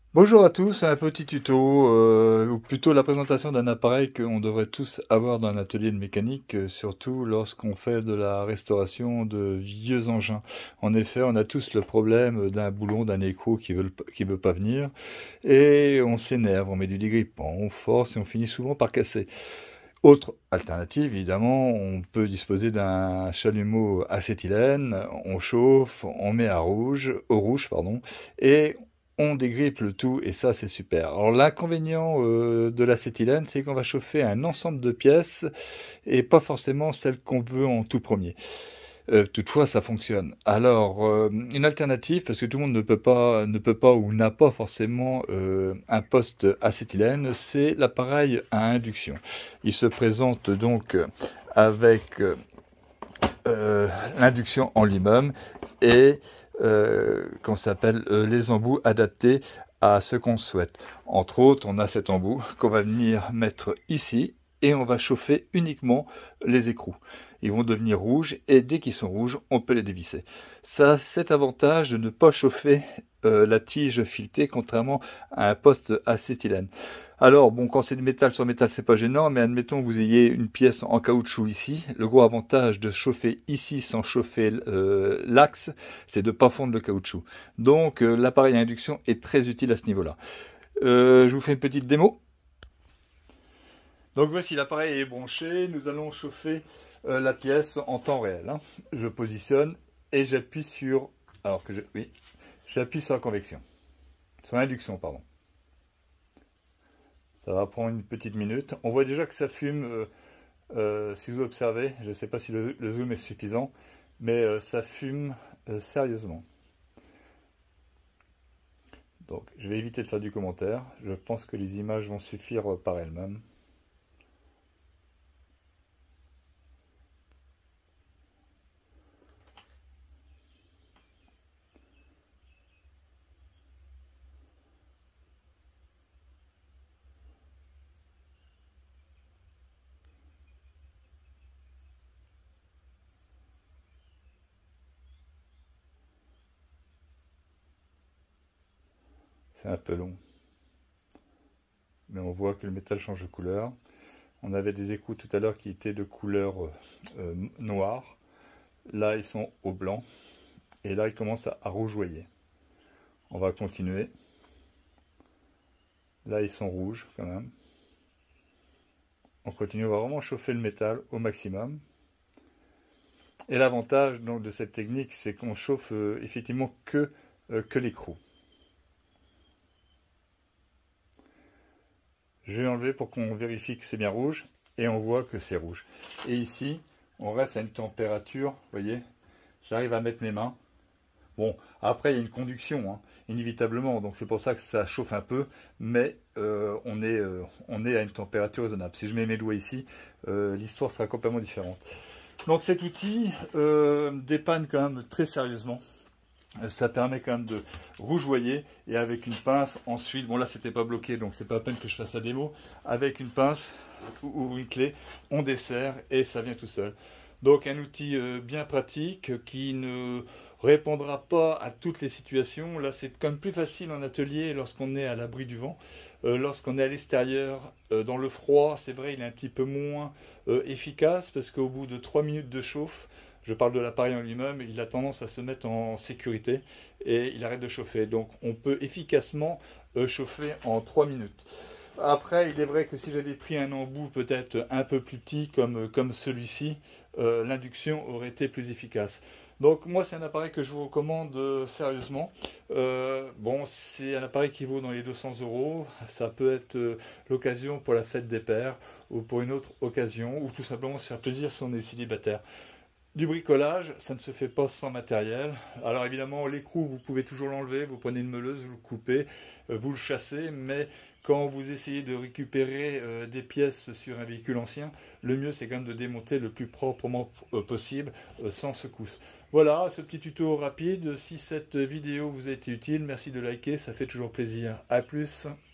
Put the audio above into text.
Bonjour à tous, un petit tuto, ou plutôt la présentation d'un appareil qu'on devrait tous avoir dans un atelier de mécanique, surtout lorsqu'on fait de la restauration de vieux engins. En effet, on a tous le problème d'un boulon, d'un écrou qui veut pas venir, et on s'énerve, on met du dégrippant, on force et on finit souvent par casser. Autre alternative, évidemment, on peut disposer d'un chalumeau acétylène, on chauffe, on met au rouge, pardon, et on dégrippe le tout, et ça c'est super. Alors l'inconvénient de l'acétylène, c'est qu'on va chauffer un ensemble de pièces, et pas forcément celles qu'on veut en tout premier. Toutefois, ça fonctionne. Alors, une alternative, parce que tout le monde ne peut pas ou n'a pas forcément un poste acétylène, c'est l'appareil à induction. Il se présente donc avec l'induction en lui-même et qu'on s'appelle les embouts adaptés à ce qu'on souhaite. Entre autres, on a cet embout qu'on va venir mettre ici et on va chauffer uniquement les écrous. Ils vont devenir rouges et dès qu'ils sont rouges, on peut les dévisser. Ça, cet avantage de ne pas chauffer la tige filetée contrairement à un poste acétylène. Alors, bon, quand c'est de métal sur métal, c'est pas gênant, mais admettons que vous ayez une pièce en caoutchouc ici. Le gros avantage de chauffer ici sans chauffer l'axe, c'est de ne pas fondre le caoutchouc. Donc, l'appareil à induction est très utile à ce niveau-là. Je vous fais une petite démo. Donc, voici l'appareil est branché. Nous allons chauffer la pièce en temps réel, hein. Je positionne et j'appuie sur... Oui, j'appuie sur la convection. Sur l'induction, pardon. Ça va prendre une petite minute. On voit déjà que ça fume, si vous observez. Je ne sais pas si le zoom est suffisant, mais ça fume sérieusement. Donc, je vais éviter de faire du commentaire. Je pense que les images vont suffire par elles-mêmes. C'est un peu long. Mais on voit que le métal change de couleur. On avait des écrous tout à l'heure qui étaient de couleur noire. Là, ils sont au blanc. Et là, ils commencent à rougeoyer. On va continuer. Là, ils sont rouges quand même. On continue, on va vraiment chauffer le métal au maximum. Et l'avantage donc de cette technique, c'est qu'on chauffe effectivement que l'écrou. Je vais enlever pour qu'on vérifie que c'est bien rouge, et on voit que c'est rouge. Et ici, on reste à une température, vous voyez, j'arrive à mettre mes mains. Bon, après il y a une conduction, hein, inévitablement, donc c'est pour ça que ça chauffe un peu, mais on est à une température raisonnable. Si je mets mes doigts ici, l'histoire sera complètement différente. Donc cet outil dépanne quand même très sérieusement. Ça permet quand même de rougeoyer et avec une pince ensuite, bon là c'était pas bloqué donc c'est pas la peine que je fasse la démo, avec une pince ou une clé, on dessert et ça vient tout seul. Donc un outil bien pratique qui ne répondra pas à toutes les situations. Là c'est quand même plus facile en atelier lorsqu'on est à l'abri du vent. Lorsqu'on est à l'extérieur, dans le froid, c'est vrai il est un petit peu moins efficace parce qu'au bout de 3 minutes de chauffe, je parle de l'appareil en lui-même, il a tendance à se mettre en sécurité et il arrête de chauffer. Donc on peut efficacement chauffer en 3 minutes. Après, il est vrai que si j'avais pris un embout peut-être un peu plus petit comme celui-ci, l'induction aurait été plus efficace. Donc moi c'est un appareil que je vous recommande sérieusement. Bon, c'est un appareil qui vaut dans les 200 euros. Ça peut être l'occasion pour la fête des pères ou pour une autre occasion ou tout simplement se faire plaisir si on est célibataire. Du bricolage, ça ne se fait pas sans matériel. Alors évidemment, l'écrou, vous pouvez toujours l'enlever, vous prenez une meuleuse, vous le coupez, vous le chassez, mais quand vous essayez de récupérer des pièces sur un véhicule ancien, le mieux c'est quand même de démonter le plus proprement possible, sans secousse. Voilà, ce petit tuto rapide. Si cette vidéo vous a été utile, merci de liker, ça fait toujours plaisir. A plus.